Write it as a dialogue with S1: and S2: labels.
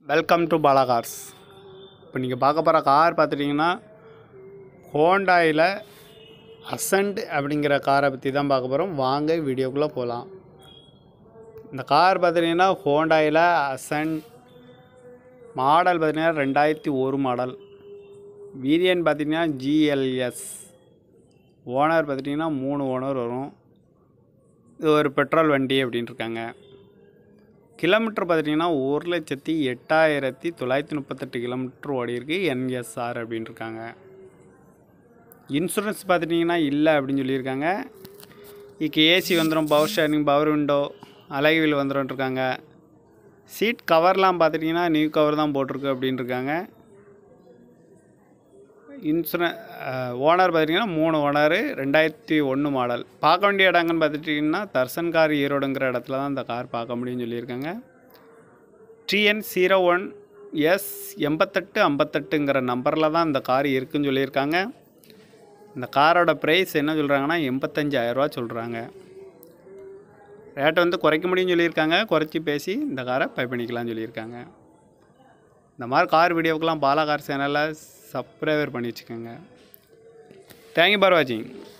S1: Welcome to Bala cars. இப்போ நீங்கள் பார்க்க போகிற கார் பார்த்துட்டிங்கன்னா ஹோண்டாயில் அசன்ட் அப்படிங்கிற காரை பற்றி தான் பார்க்க போகிறோம். வாங்க வீடியோக்குள்ளே போகலாம். இந்த கார் பார்த்துட்டிங்கன்னா ஹோண்டாயில் அசன்ட் மாடல் பார்த்திங்கன்னா 2001 மாடல். வேரியன்ட் பார்த்திங்கன்னா GLS. ஓனர் பார்த்துட்டிங்கன்னா 3 ஓனர் வரும். இது ஒரு பெட்ரோல் வண்டி அப்படின்னு இருக்காங்க. கிலோமீட்டர் பார்த்துட்டிங்கன்னா 1,08,938 கிலோமீட்டர் ஓடி இருக்குது. NSR அப்படின்னு இருக்காங்க. இன்சூரன்ஸ் பார்த்துட்டிங்கன்னா இல்லை அப்படின்னு சொல்லியிருக்காங்க. இதுக்கு ஏசி வந்துடும், power steering, power window, alloy wheel வந்துடும் இருக்காங்க. சீட் கவர்லாம் பார்த்துட்டிங்கன்னா நியூ கவர் தான் போட்டிருக்கு அப்படின்னு இருக்காங்க. ஓனர் பார்த்திங்கன்னா 3 ஓனர், 2001 மாடல். பார்க்க வேண்டிய இடங்கன்னு பார்த்துட்டிங்கன்னா தர்சன் கார் ஈரோடுங்கிற இடத்துல தான் இந்த கார் பார்க்க முடியும்னு சொல்லியிருக்காங்க. TN01S8858ங்கிற நம்பரில் தான் இந்த கார் இருக்குதுன்னு சொல்லியிருக்காங்க. இந்த காரோட ப்ரைஸ் என்ன சொல்கிறாங்கன்னா 85,000 சொல்கிறாங்க. ரேட்டை வந்து குறைக்க முடியும்னு சொல்லியிருக்காங்க. குறைச்சி பேசி இந்த காரை பை பண்ணிக்கலாம்னு சொல்லியிருக்காங்க. இந்த மாதிரி கார் வீடியோக்கெலாம் பாலா கார் சேனலில் சப்ஸ்கிரைபர் பண்ணி வச்சுக்கோங்க. தேங்க்யூ ஃபார் வாட்சிங்.